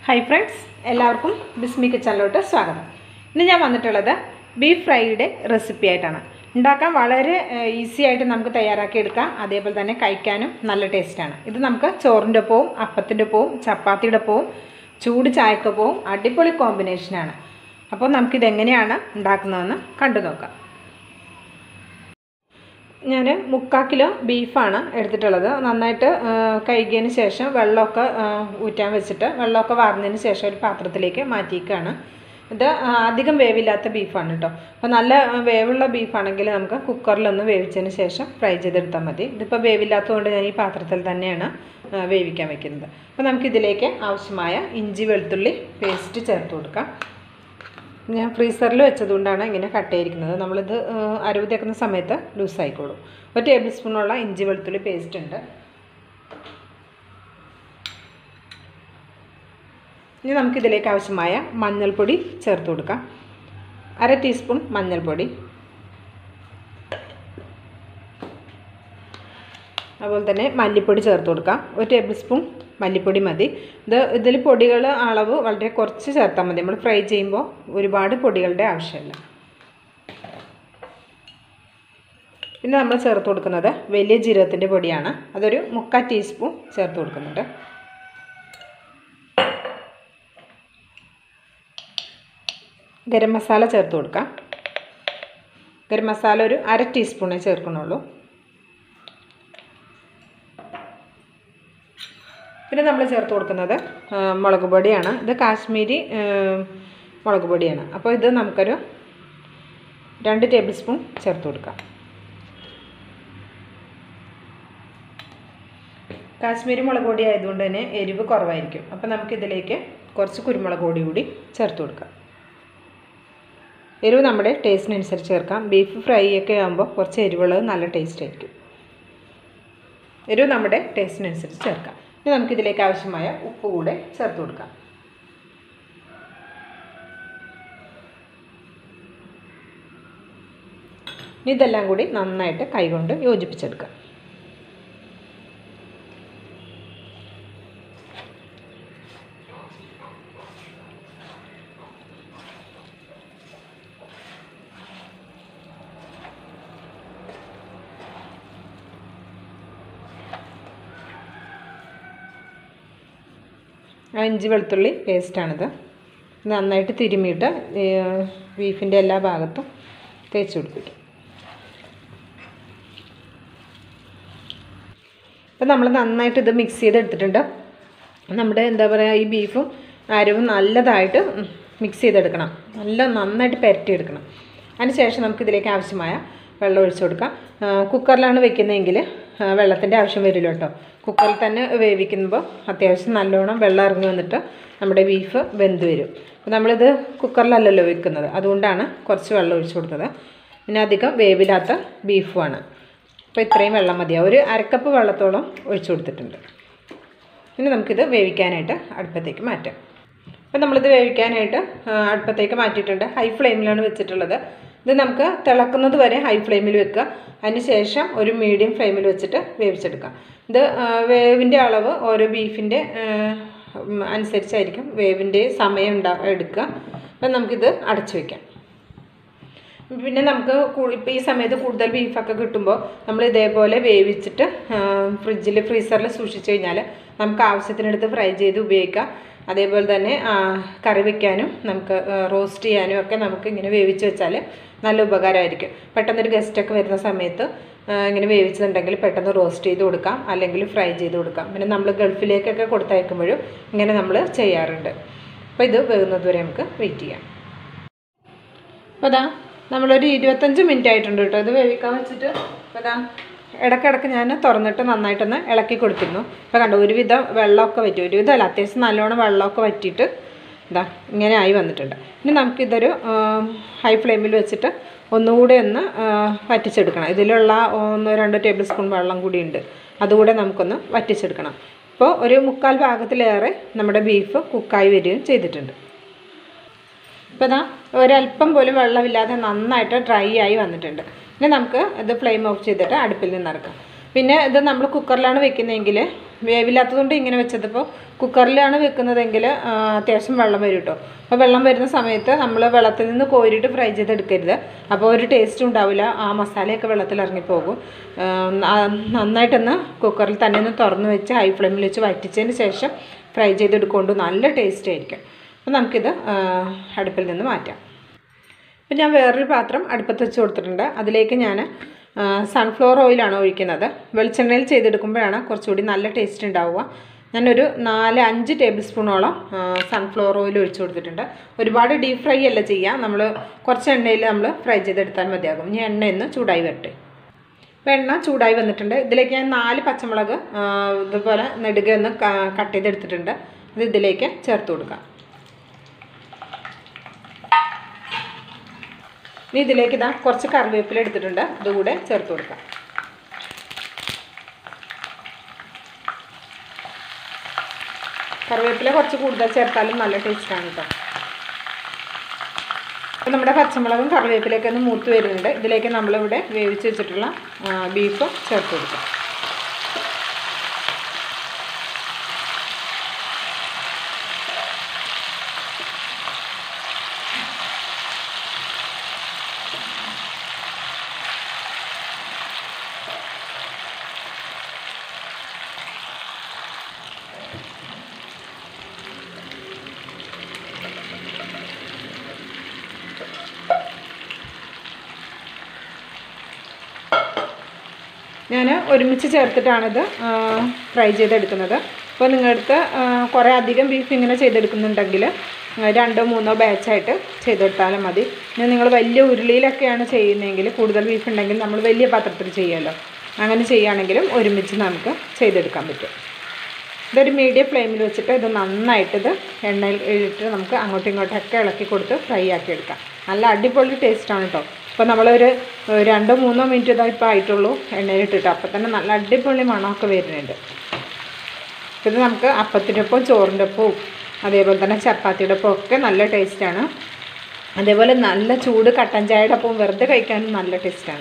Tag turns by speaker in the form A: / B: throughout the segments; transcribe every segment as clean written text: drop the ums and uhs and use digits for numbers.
A: Hi friends, എല്ലാവർക്കും ബിസ്മി കിച്ചണിലോട്ട് സ്വാഗതം. ഇന്ന് ഞാൻ വന്നിട്ടുള്ളത് ബീഫ് ഫ്രൈയുടെ റെസിപ്പി ആയിട്ടാണ്. ഉണ്ടാക്കാൻ വളരെ ഈസി ആയിട്ട് നമുക്ക് തയ്യാറാക്കിയെടുക്കാം. അതേപോലെ തന്നെ കഴിക്കാനും നല്ല ടേസ്റ്റാണ്. ഇത് നമുക്ക് ചോറിൻ്റെ ഒപ്പവും അപ്പത്തിൻ്റെ ഒപ്പവും ചപ്പാത്തിയുടെ ഒപ്പവും ചൂട് ചായക്കൊപ്പവും അടിപൊളി കോമ്പിനേഷനാണ്. അപ്പോൾ നമുക്കിതെങ്ങനെയാണ് ഉണ്ടാക്കുന്നതെന്ന് കണ്ടു നോക്കാം. ഞാൻ 3/4 കിലോ ബീഫാണ് എടുത്തിട്ടുള്ളത്. നന്നായിട്ട് കഴുകിയതിന് ശേഷം വെള്ളമൊക്കെ ഊറ്റാൻ വെച്ചിട്ട് വെള്ളമൊക്കെ വാർന്നതിന് ശേഷം ഒരു പാത്രത്തിലേക്ക് മാറ്റിയേക്കാണ്. ഇത് അധികം വേവില്ലാത്ത ബീഫാണ് കേട്ടോ. അപ്പോൾ നല്ല വേവുള്ള ബീഫാണെങ്കിൽ നമുക്ക് കുക്കറിലൊന്ന് വേവിച്ചതിന് ശേഷം ഫ്രൈ ചെയ്തെടുത്താൽ മതി. ഇതിപ്പോൾ വേവില്ലാത്തതുകൊണ്ട് ഞാൻ ഈ പാത്രത്തിൽ തന്നെയാണ് വേവിക്കാൻ വയ്ക്കുന്നത്. അപ്പോൾ നമുക്കിതിലേക്ക് ആവശ്യമായ ഇഞ്ചി വെളുത്തുള്ളി പേസ്റ്റ് ചേർത്ത് കൊടുക്കാം. ഞാൻ ഫ്രീസറിൽ വെച്ചതുകൊണ്ടാണ് ഇങ്ങനെ കട്ട് ചെയ്തിരിക്കുന്നത്. നമ്മളിത് അരവ് തേക്കുന്ന സമയത്ത് ലൂസായിക്കോളും. 1 ടേബിൾ സ്പൂണുള്ള ഇഞ്ചി വെളുത്തുള്ളി പേസ്റ്റ് ഉണ്ട്. ഇനി നമുക്കിതിലേക്ക് ആവശ്യമായ മഞ്ഞൾപ്പൊടി ചേർത്ത് കൊടുക്കാം. 1/2 ടീസ്പൂൺ മഞ്ഞൾപ്പൊടി, അതുപോലെ തന്നെ മല്ലിപ്പൊടി ചേർത്ത് കൊടുക്കാം. 1 ടേബിൾ സ്പൂൺ മല്ലിപ്പൊടി മതി. ഇതിൽ പൊടികൾ അളവ് വളരെ കുറച്ച് ചേർത്താൽ മതി. നമ്മൾ ഫ്രൈ ചെയ്യുമ്പോൾ ഒരുപാട് പൊടികളുടെ ആവശ്യമില്ല. പിന്നെ നമ്മൾ ചേർത്ത് കൊടുക്കുന്നത് വലിയ ജീരകത്തിൻ്റെ പൊടിയാണ്. അതൊരു 3/4 ടീസ്പൂൺ ചേർത്ത് കൊടുക്കുന്നുണ്ട്. ഗരം മസാല ചേർത്ത് കൊടുക്കാം. ഗരം മസാല ഒരു 1/2 ടീസ്പൂണേ ചേർക്കണുള്ളൂ. പിന്നെ നമ്മൾ ചേർത്ത് കൊടുക്കുന്നത് മുളക് പൊടിയാണ്. ഇത് കാശ്മീരി മുളക് പൊടിയാണ്. അപ്പോൾ ഇത് നമുക്കൊരു 2 ടേബിൾ സ്പൂൺ ചേർത്ത് കൊടുക്കാം. കാശ്മീരി മുളക് പൊടി ആയതുകൊണ്ട് തന്നെ എരിവ് കുറവായിരിക്കും. അപ്പോൾ നമുക്കിതിലേക്ക് കുറച്ച് കുരുമുളക് പൊടി കൂടി ചേർത്ത് കൊടുക്കാം. എരിവ് നമ്മുടെ ടേസ്റ്റിനനുസരിച്ച് ചേർക്കാം. ബീഫ് ഫ്രൈ ഒക്കെ ആകുമ്പോൾ കുറച്ച് എരിവുള്ളത് നല്ല ടേസ്റ്റ് ആയിരിക്കും. എരിവ് നമ്മുടെ ടേസ്റ്റിനനുസരിച്ച് ചേർക്കാം. ഇനി നമുക്കിതിലേക്ക് ആവശ്യമായ ഉപ്പ് കൂടെ ചേർത്ത് കൊടുക്കാം. ഇതെല്ലാം കൂടി നന്നായിട്ട് കൈകൊണ്ട് യോജിപ്പിച്ചെടുക്കാം. ഇഞ്ചി വെളുത്തുള്ളി പേസ്റ്റാണിത്. നന്നായിട്ട് തിരുമ്മിയിട്ട് ബീഫിൻ്റെ എല്ലാ ഭാഗത്തും തേച്ച് പിടിപ്പിക്കും. അപ്പോൾ നമ്മൾ നന്നായിട്ട് ഇത് മിക്സ് ചെയ്തെടുത്തിട്ടുണ്ട്. നമ്മുടെ എന്താ പറയുക, ഈ ബീഫും അരവും നല്ലതായിട്ട് മിക്സ് ചെയ്തെടുക്കണം. നന്നായിട്ട് പുരട്ടിയെടുക്കണം. അതിനുശേഷം നമുക്കിതിലേക്ക് ആവശ്യമായ വെള്ളം ഒഴിച്ചു കൊടുക്കാം. കുക്കറിലാണ് വെക്കുന്നതെങ്കിൽ വെള്ളത്തിൻ്റെ ആവശ്യം വരില്ല കേട്ടോ. കുക്കറിൽ തന്നെ വേവിക്കുമ്പോൾ അത്യാവശ്യം നല്ലോണം വെള്ളം ഇറങ്ങി വന്നിട്ട് നമ്മുടെ ബീഫ് വെന്ത് വരും. അപ്പോൾ നമ്മളിത് കുക്കറിലല്ലല്ലോ വെക്കുന്നത്, അതുകൊണ്ടാണ് കുറച്ച് വെള്ളം ഒഴിച്ചു കൊടുത്തത്. പിന്നെ അധികം വേവില്ലാത്ത ബീഫുമാണ്. അപ്പോൾ ഇത്രയും വെള്ളം മതിയാവും. ഒരു 1/2 കപ്പ് വെള്ളത്തോളം ഒഴിച്ചു കൊടുത്തിട്ടുണ്ട്. ഇനി നമുക്കിത് വേവിക്കാനായിട്ട് അടുപ്പത്തേക്ക് മാറ്റാം. അപ്പോൾ നമ്മളിത് വേവിക്കാനായിട്ട് അടുപ്പത്തേക്ക് മാറ്റിയിട്ടുണ്ട്. ഹൈ ഫ്ലെയിമിലാണ് വെച്ചിട്ടുള്ളത്. ഇത് നമുക്ക് തിളക്കുന്നത് വരെ ഹൈ ഫ്ലെയിമിൽ വെക്കുക. അതിന് ശേഷം ഒരു മീഡിയം ഫ്ലെയിമിൽ വെച്ചിട്ട് വേവിച്ചെടുക്കാം. ഇത് വേവിൻ്റെ അളവ് ഓരോ ബീഫിൻ്റെ അനുസരിച്ചായിരിക്കും വേവിൻ്റെ സമയം എടുക്കുക. അപ്പം നമുക്കിത് അടച്ചു വയ്ക്കാം. പിന്നെ നമുക്ക് ഇപ്പോൾ ഈ സമയത്ത് കൂടുതൽ ബീഫൊക്കെ കിട്ടുമ്പോൾ നമ്മൾ ഇതേപോലെ വേവിച്ചിട്ട് ഫ്രീസറിൽ സൂക്ഷിച്ചു കഴിഞ്ഞാൽ നമുക്ക് ആവശ്യത്തിനെടുത്ത് ഫ്രൈ ചെയ്ത് ഉപയോഗിക്കാം. അതേപോലെ തന്നെ കറി വയ്ക്കാനും നമുക്ക് റോസ്റ്റ് ചെയ്യാനും ഒക്കെ നമുക്ക് ഇങ്ങനെ വേവിച്ച് വെച്ചാൽ നല്ല ഉപകാരമായിരിക്കും. പെട്ടെന്നൊരു ഗസ്റ്റൊക്കെ വരുന്ന സമയത്ത് ഇങ്ങനെ വേവിച്ചിട്ടുണ്ടെങ്കിൽ പെട്ടെന്ന് റോസ്റ്റ് ചെയ്ത് കൊടുക്കാം, അല്ലെങ്കിൽ ഫ്രൈ ചെയ്ത് കൊടുക്കാം. പിന്നെ നമ്മൾ ഗൾഫിലേക്കൊക്കെ കൊടുത്തയക്കുമ്പോഴും ഇങ്ങനെ നമ്മൾ ചെയ്യാറുണ്ട്. അപ്പോൾ ഇത് വേകുന്നത് വരെ നമുക്ക് വെയിറ്റ് ചെയ്യാം. അപ്പോൾ അതാ നമ്മളൊരു 25 മിനിറ്റ് ആയിട്ടുണ്ട് കേട്ടോ ഇത് വേവിക്കാൻ വെച്ചിട്ട്. അപ്പോൾ അതാ ഇടയ്ക്കിടയ്ക്ക് ഞാൻ തുറന്നിട്ട് നന്നായിട്ടൊന്ന് ഇളക്കി കൊടുത്തിരുന്നു. അപ്പോൾ കണ്ടോ, ഒരുവിധം വെള്ളമൊക്കെ വറ്റി, ഒരുവിധം അല്ല അത്യാവശ്യം നല്ലോണം വെള്ളമൊക്കെ വറ്റിയിട്ട് ഇതാ ഇങ്ങനെ ആയി വന്നിട്ടുണ്ട്. ഇനി നമുക്കിതൊരു ഹൈ ഫ്ലെയിമിൽ വെച്ചിട്ട് ഒന്നുകൂടെ ഒന്ന് വറ്റിച്ചെടുക്കണം. ഇതിലുള്ള 1-2 ടേബിൾ സ്പൂൺ വെള്ളം കൂടി ഉണ്ട്, അതുകൂടെ നമുക്കൊന്ന് വറ്റിച്ചെടുക്കണം. ഇപ്പോൾ ഒരു 3/4 ഭാഗത്തിലേറെ നമ്മുടെ ബീഫ് കുക്കായി വരികയും ചെയ്തിട്ടുണ്ട്. ഇപ്പോൾ ഇതാ ഒരല്പം പോലും വെള്ളമില്ലാതെ നന്നായിട്ട് ഡ്രൈ ആയി വന്നിട്ടുണ്ട്. ഇനി നമുക്ക് ഇത് ഫ്ലെയിം ഓഫ് ചെയ്തിട്ട് അടുപ്പിൽ നിന്ന് ഇറക്കാം. പിന്നെ ഇത് നമ്മൾ കുക്കറിലാണ് വെക്കുന്നതെങ്കിൽ വേവില്ലാത്തതുകൊണ്ട് ഇങ്ങനെ വെച്ചതിപ്പോൾ കുക്കറിലാണ് വെക്കുന്നതെങ്കിൽ അത്യാവശ്യം വെള്ളം വരും കേട്ടോ. അപ്പോൾ വെള്ളം വരുന്ന സമയത്ത് നമ്മൾ വെള്ളത്തിൽ നിന്ന് കോരിയിട്ട് ഫ്രൈ ചെയ്തെടുക്കരുത്. അപ്പോൾ ഒരു ടേസ്റ്റും ഉണ്ടാവില്ല, ആ മസാലയൊക്കെ വെള്ളത്തിൽ ഇറങ്ങിപ്പോകും. നന്നായിട്ടൊന്ന് കുക്കറിൽ തന്നെ ഒന്ന് തുറന്ന് വെച്ച് ഹൈ ഫ്ലെയിമിൽ വെച്ച് വറ്റിച്ചതിന് ശേഷം ഫ്രൈ ചെയ്തെടുക്കൊണ്ട് നല്ല ടേസ്റ്റ് ആയിരിക്കും. അപ്പോൾ നമുക്കിത് അടുപ്പിൽ നിന്ന് മാറ്റാം. അപ്പോൾ ഞാൻ വേറൊരു പാത്രം അടുപ്പത്ത് വെച്ച് കൊടുത്തിട്ടുണ്ട്. അതിലേക്ക് ഞാൻ സൺഫ്ലവർ ഓയിലാണ് ഒഴിക്കുന്നത്. വെളിച്ചെണ്ണയിൽ ചെയ്തെടുക്കുമ്പോഴാണ് കുറച്ചുകൂടി നല്ല ടേസ്റ്റ് ഉണ്ടാവുക. ഞാനൊരു 4-5 ടേബിൾ സ്പൂണോളം സൺഫ്ലവർ ഓയിൽ ഒഴിച്ച് കൊടുത്തിട്ടുണ്ട്. ഒരുപാട് ഡീപ്പ് ഫ്രൈ അല്ല ചെയ്യുക, നമ്മൾ കുറച്ച് എണ്ണയിൽ നമ്മൾ ഫ്രൈ ചെയ്തെടുത്താൽ മതിയാകും. ഇനി എണ്ണ ഒന്ന് ചൂടായി വരട്ടെ. അപ്പോൾ എണ്ണ ചൂടായി വന്നിട്ടുണ്ട്. ഇതിലേക്ക് ഞാൻ 4 പച്ചമുളക് ഇതുപോലെ നെടുകെ ഒന്ന് കട്ട് ചെയ്തെടുത്തിട്ടുണ്ട്. അത് ഇതിലേക്ക് ചേർത്ത് കൊടുക്കാം. ഇനി ഇതിലേക്ക് ഇതാ കുറച്ച് കറിവേപ്പില എടുത്തിട്ടുണ്ട്, ഇതുകൂടെ ചേർത്ത് കൊടുക്കാം. കറിവേപ്പില കുറച്ച് കൂടുതൽ ചേർത്താലും നല്ല ടേസ്റ്റാണ് കേട്ടോ. അപ്പോൾ നമ്മുടെ പച്ചമുളകും കറിവേപ്പിലയൊക്കെ ഒന്ന് മൂത്ത് വരുന്നുണ്ട്. ഇതിലേക്ക് നമ്മളിവിടെ വേവിച്ച് വെച്ചിട്ടുള്ള ബീഫ് ചേർത്ത് കൊടുക്കാം. ഞാൻ ഒരുമിച്ച് ചേർത്തിട്ടാണിത് ഫ്രൈ ചെയ്തെടുക്കുന്നത്. അപ്പോൾ നിങ്ങളടുത്ത് കുറേ അധികം ബീഫ് ഇങ്ങനെ ചെയ്തെടുക്കുന്നുണ്ടെങ്കിൽ 2-3 ബാച്ചായിട്ട് ചെയ്തെടുത്താലും മതി. പിന്നെ നിങ്ങൾ വലിയ ഉരുളിയിലൊക്കെയാണ് ചെയ്യുന്നതെങ്കിൽ, കൂടുതൽ ബീഫ് ഉണ്ടെങ്കിൽ നമ്മൾ വലിയ പാത്രത്തിൽ ചെയ്യുമല്ലോ, അങ്ങനെ ചെയ്യുകയാണെങ്കിലും ഒരുമിച്ച് നമുക്ക് ചെയ്തെടുക്കാൻ പറ്റും. ഇതൊരു മീഡിയം ഫ്ലെയിമിൽ വെച്ചിട്ട് ഇത് നന്നായിട്ടിത് എണ്ണയിൽ ഇട്ട് നമുക്ക് അങ്ങോട്ടും ഇങ്ങോട്ടൊക്കെ ഇളക്കി കൊടുത്ത് ഫ്രൈ ആക്കി എടുക്കാം. നല്ല അടിപൊളി ടേസ്റ്റാണ് കേട്ടോ. അപ്പോൾ നമ്മളൊരു 2-3 മിനിറ്റ് ഇതാ ഇപ്പോൾ ആയിട്ടുള്ളൂ എണ്ണയിലിട്ടിട്ട്, അപ്പോൾ തന്നെ നല്ല അടിപൊളി മണമൊക്കെ വരുന്നുണ്ട്. ഇത് നമുക്ക് അപ്പത്തിൻ്റെ ഒപ്പം ചോറിൻ്റെ ഒപ്പവും അതേപോലെ തന്നെ ചപ്പാത്തിയുടെ ഒപ്പം ഒക്കെ നല്ല ടേസ്റ്റാണ്. അതേപോലെ നല്ല ചൂട് കട്ടൻ ചായയുടെ ഒപ്പം വെറുതെ കഴിക്കാനും നല്ല ടേസ്റ്റാണ്.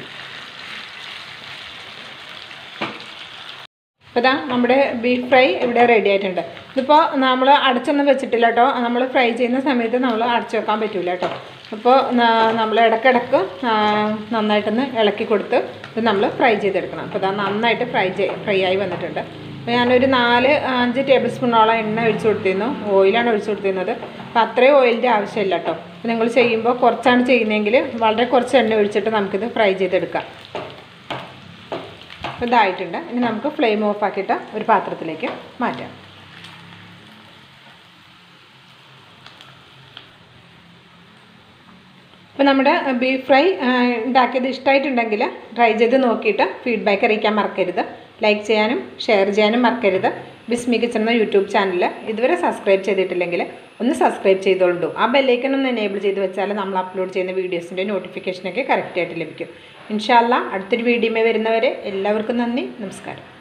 A: അപ്പോൾ ഇതാ നമ്മുടെ ബീഫ് ഫ്രൈ ഇവിടെ റെഡി ആയിട്ടുണ്ട്. ഇതിപ്പോൾ നമ്മൾ അടച്ചൊന്നും വെച്ചിട്ടില്ല കേട്ടോ. നമ്മൾ ഫ്രൈ ചെയ്യുന്ന സമയത്ത് നമ്മൾ അടച്ചു വെക്കാൻ പറ്റില്ല കേട്ടോ. അപ്പോൾ നമ്മൾ ഇടയ്ക്കിടയ്ക്ക് നന്നായിട്ടൊന്ന് ഇളക്കി കൊടുത്ത് ഇത് നമ്മൾ ഫ്രൈ ചെയ്തെടുക്കണം. അപ്പോൾ ഇതാ നന്നായിട്ട് ഫ്രൈ ആയി വന്നിട്ടുണ്ട്. അപ്പോൾ ഞാനൊരു 4-5 ടേബിൾ സ്പൂണോളം എണ്ണ ഒഴിച്ച് കൊടുത്തിരുന്നു, ഓയിലാണ് ഒഴിച്ച് കൊടുത്തിരുന്നത്. അപ്പോൾ അത്രയും ഓയിലിൻ്റെ ആവശ്യമില്ല കേട്ടോ. അപ്പോൾ നിങ്ങൾ ചെയ്യുമ്പോൾ കുറച്ചാണ് ചെയ്യുന്നതെങ്കിൽ വളരെ കുറച്ച് എണ്ണ ഒഴിച്ചിട്ട് നമുക്കിത് ഫ്രൈ ചെയ്തെടുക്കാം. അപ്പോൾ ഇതായിട്ടുണ്ട്. ഇനി നമുക്ക് ഫ്ലെയിം ഓഫ് ആക്കിയിട്ട് ഒരു പാത്രത്തിലേക്ക് മാറ്റാം. അപ്പോൾ നമ്മുടെ ബീഫ് ഫ്രൈ ഉണ്ടാക്കിയത് ഇഷ്ടമായിട്ടുണ്ടെങ്കിൽ ട്രൈ ചെയ്ത് നോക്കിയിട്ട് ഫീഡ്ബാക്ക് അറിയിക്കാൻ മറക്കരുത്. ലൈക്ക് ചെയ്യാനും ഷെയർ ചെയ്യാനും മറക്കരുത്. ബിസ്മി കിച്ചൺ എന്ന യൂട്യൂബ് ചാനൽ ഇതുവരെ സബ്സ്ക്രൈബ് ചെയ്തിട്ടില്ലെങ്കിൽ ഒന്ന് സബ്സ്ക്രൈബ് ചെയ്തോളൂ. ആ ബെല്ലൈക്കൺ ഒന്ന് എനേബിൾ ചെയ്ത് വെച്ചാൽ നമ്മൾ അപ്ലോഡ് ചെയ്യുന്ന വീഡിയോസിൻ്റെ നോട്ടിഫിക്കേഷനൊക്കെ കറക്റ്റായിട്ട് ലഭിക്കും. ഇൻഷാ അല്ലാഹ് അടുത്തൊരു വീഡിയോയിൽ വരുന്നവരെ എല്ലാവർക്കും നന്ദി, നമസ്കാരം.